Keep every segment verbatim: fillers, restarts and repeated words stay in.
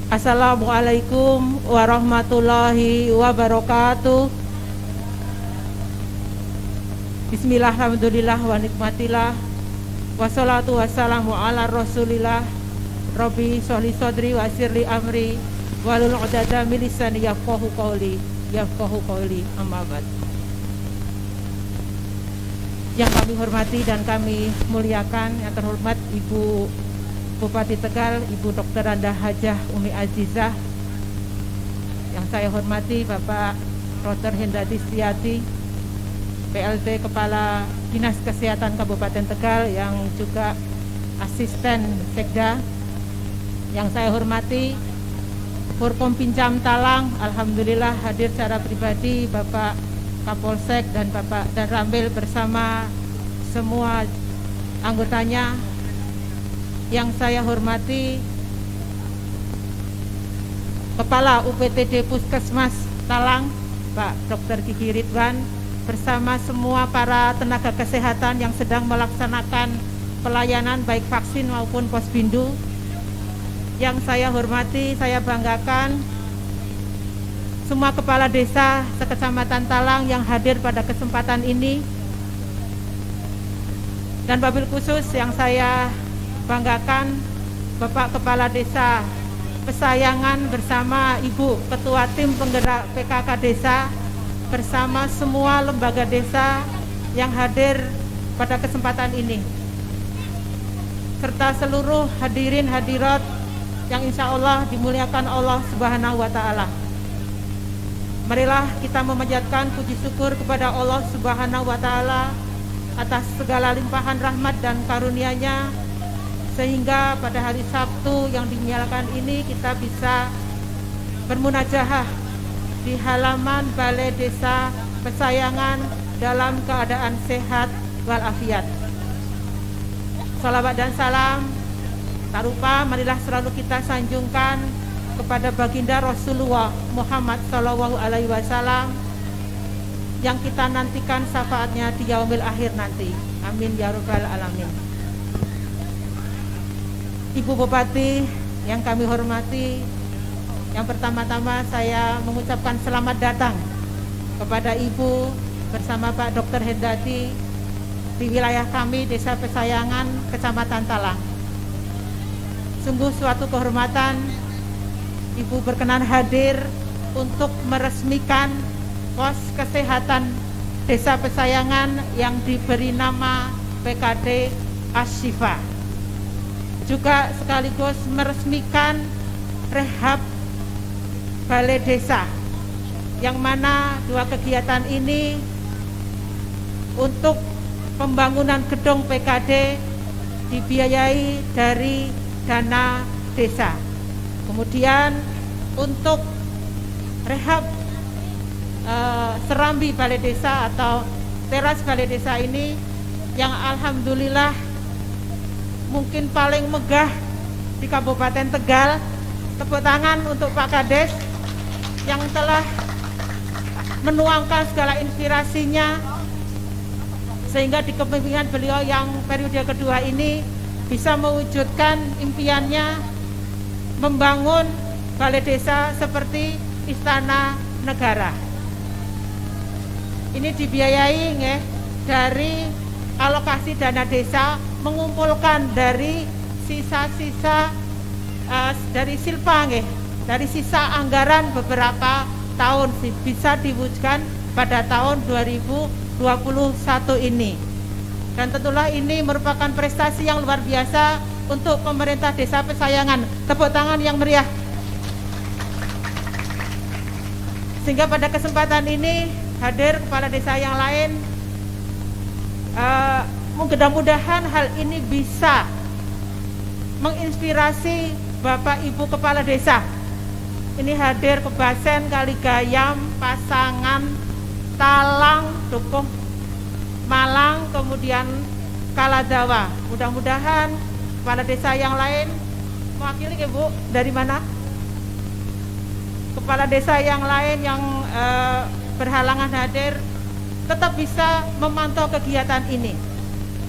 Assalamualaikum warahmatullahi wabarakatuh. Bismillah, alhamdulillah, wa nikmatillah, wassalatu wassalamu ala rasulillah. Rabbi sholli sodri wa sirli amri walul uqdata min lisani yafqahu qawli yafqahu qawli amma ba'd. Yang kami hormati dan kami muliakan, yang terhormat Ibu Bupati Tegal, Ibu Dokter Anda Hajah Umi Azizah. Yang saya hormati Bapak Dokter Hendati Setiati, P L T Kepala Dinas Kesehatan Kabupaten Tegal, yang juga Asisten Sekda. Yang saya hormati Forkom Pincam Talang, alhamdulillah hadir secara pribadi Bapak Kapolsek dan Bapak dan Rambil bersama semua anggotanya. Yang saya hormati Kepala U P T D Puskesmas Talang, Pak Dokter Kiki Ridwan, bersama semua para tenaga kesehatan yang sedang melaksanakan pelayanan baik vaksin maupun posbindu. Yang saya hormati, saya banggakan semua kepala desa sekecamatan Talang yang hadir pada kesempatan ini. Dan wabil khusus yang saya banggakan Bapak Kepala Desa Pesayangan bersama Ibu Ketua Tim Penggerak P K K Desa bersama semua lembaga desa yang hadir pada kesempatan ini, serta seluruh hadirin hadirat yang insya Allah dimuliakan Allah Subhanahu wa Ta'ala. Marilah kita memanjatkan puji syukur kepada Allah Subhanahu wa Ta'ala atas segala limpahan rahmat dan karunia-Nya, sehingga pada hari Sabtu yang dinyalakan ini kita bisa bermunajahah di halaman Balai Desa Pesayangan dalam keadaan sehat walafiat. Salawat dan salam tak lupa marilah selalu kita sanjungkan kepada baginda Rasulullah Muhammad Sallallahu Alaihi Wasallam yang kita nantikan syafaatnya di yaumil akhir nanti. Amin ya rabbal alamin. Ibu Bupati yang kami hormati, yang pertama-tama saya mengucapkan selamat datang kepada Ibu bersama Pak Dokter Hendati di wilayah kami Desa Pesayangan, Kecamatan Talang. Sungguh suatu kehormatan Ibu berkenan hadir untuk meresmikan pos kesehatan Desa Pesayangan yang diberi nama P K D Ashifa. Juga sekaligus meresmikan rehab balai desa, yang mana dua kegiatan ini untuk pembangunan gedung P K D dibiayai dari dana desa. Kemudian untuk rehab eh, serambi balai desa atau teras balai desa ini yang alhamdulillah mungkin paling megah di Kabupaten Tegal. Tepuk tangan untuk Pak Kades yang telah menuangkan segala inspirasinya sehingga di kepemimpinan beliau yang periode kedua ini bisa mewujudkan impiannya membangun balai desa seperti istana negara. Ini dibiayai nge, dari alokasi dana desa, mengumpulkan dari sisa-sisa uh, dari silpa nge, dari sisa anggaran beberapa tahun bisa diwujudkan pada tahun dua ribu dua puluh satu ini. Dan tentulah ini merupakan prestasi yang luar biasa untuk pemerintah Desa Pesayangan. Tepuk tangan yang meriah. Sehingga pada kesempatan ini hadir kepala desa yang lain. Uh, mudah-mudahan hal ini bisa menginspirasi Bapak Ibu Kepala Desa. Ini hadir ke Basen, Kaligayam, Pasangan, Talang, Dukuh, Malang, kemudian Kaladawa. Mudah-mudahan kepala desa yang lain mewakili Ibu dari mana? Kepala desa yang lain yang uh, berhalangan hadir tetap bisa memantau kegiatan ini.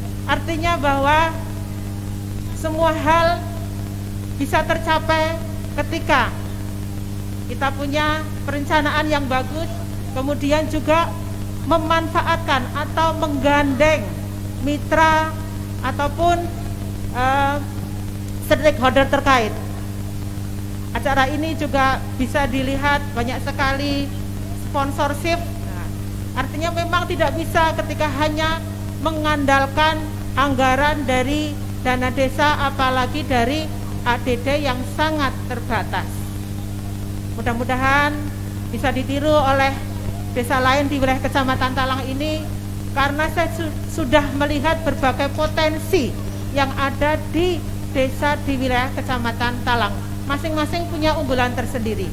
Artinya bahwa semua hal bisa tercapai ketika kita punya perencanaan yang bagus, kemudian juga memanfaatkan atau menggandeng mitra ataupun uh, stakeholder terkait. Acara ini juga bisa dilihat banyak sekali sponsorship. Nah, artinya memang tidak bisa ketika hanya mengandalkan anggaran dari dana desa, apalagi dari A D D yang sangat terbatas. Mudah-mudahan bisa ditiru oleh desa lain di wilayah Kecamatan Talang ini, karena saya su sudah melihat berbagai potensi yang ada di desa di wilayah Kecamatan Talang. Masing-masing punya unggulan tersendiri.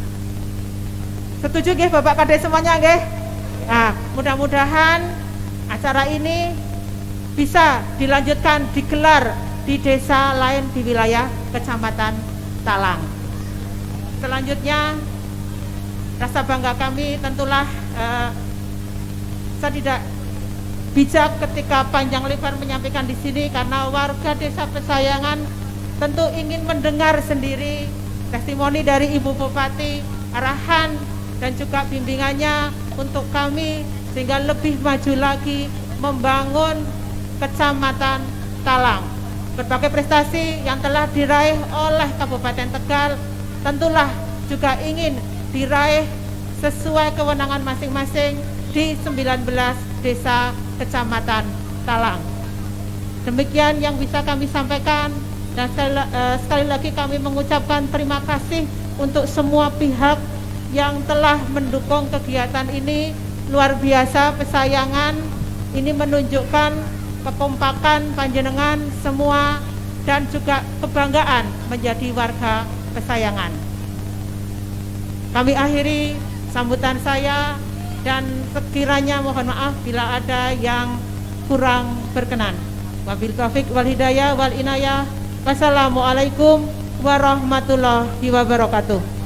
Setuju nggih Bapak Kades semuanya nggih? Nah, mudah-mudahan acara ini bisa dilanjutkan, digelar di desa lain di wilayah Kecamatan Talang. Selanjutnya, rasa bangga kami tentulah eh, saya tidak bijak ketika panjang lebar menyampaikan di sini, karena warga Desa Pesayangan tentu ingin mendengar sendiri testimoni dari Ibu Bupati, arahan dan juga bimbingannya untuk kami sehingga lebih maju lagi membangun Kecamatan Talang. Berbagai prestasi yang telah diraih oleh Kabupaten Tegal tentulah juga ingin diraih sesuai kewenangan masing-masing di sembilan belas desa Kecamatan Talang. Demikian yang bisa kami sampaikan, dan sekali, uh, sekali lagi kami mengucapkan terima kasih untuk semua pihak yang telah mendukung kegiatan ini. Luar biasa Pesayangan, ini menunjukkan kekompakan panjenengan semua dan juga kebanggaan menjadi warga Pesayangan. Kami akhiri sambutan saya, dan sekiranya mohon maaf bila ada yang kurang berkenan. Wabil taufiq wal hidayah wal inayah. Wassalamualaikum warahmatullahi wabarakatuh.